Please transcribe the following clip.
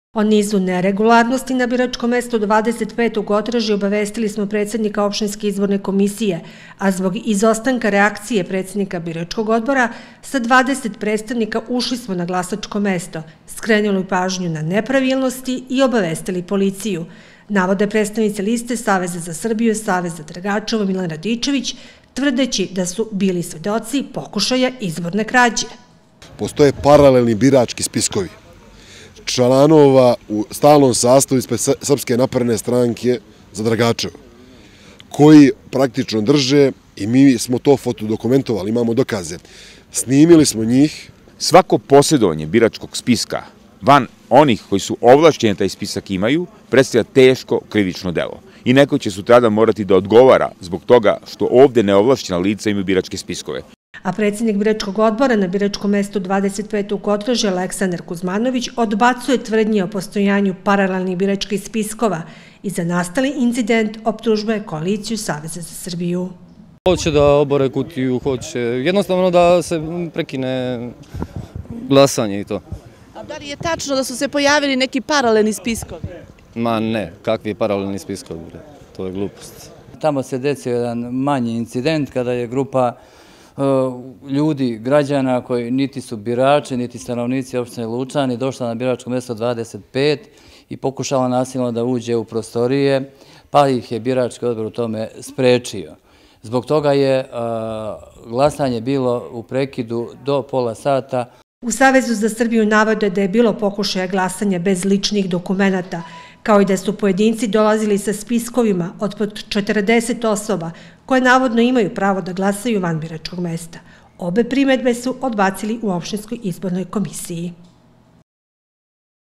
O nizu neregularnosti na biračkom mestu 25. u Gotraži obavestili smo predsjednika opštinske izborne komisije, a zbog izostanka reakcije predsjednika biračkog odbora, sa 20 predstavnika ušli smo na glasačko mesto, skrenuli pažnju na nepravilnosti i obavestili policiju. Navode predstavnice liste Saveza za Srbiju, Saveza Dragačevo Milan Radičević, tvrdeći da su bili svedoci pokušaja izborne krađe. Postoje paralelni birački spiskovi članova u stalnom sastavu ispred Srpske napredne stranke za Dragačevo, koji praktično drže, i mi smo to fotodokumentovali, imamo dokaze, snimili smo njih. Svako posjedovanje biračkog spiska van onih koji su ovlašćeni taj spisak imaju, predstavlja teško krivično delo. I neko će sutradan morati da odgovara zbog toga što ovde neovlašćena lica imaju biračke spiskove. A predsjednik biračkog odbora na biračkom mestu 25. u Gotraži Aleksandar Kuzmanović odbacuje tvrdnje o postojanju paralelnih biračkih spiskova i za nastali incident optužuje koaliciju Saveza za Srbiju. Hoće da obore kutiju, hoće jednostavno da se prekine glasanje i to. A da li je tačno da su se pojavili neki paralelni spiskovi? Ma ne, kakvi paralelni spiskovi, to je glupost. Tamo se desio jedan manji incident kada je grupa ljudi, građana koji niti su birači, niti stanovnici opštine Lučani došla na biračko mjesto 25 i pokušala nasilno da uđe u prostorije, pa ih je birački odbor u tome sprečio. Zbog toga je glasanje bilo u prekidu do pola sata. U Savezu za Srbiju navode da je bilo pokušaja glasanja bez ličnih dokumenata, kao i da su pojedinci dolazili sa spiskovima od 40 osoba koje navodno imaju pravo da glasaju van biračkog mesta. Obe primedbe su odbacili u opštinskoj izbornoj komisiji.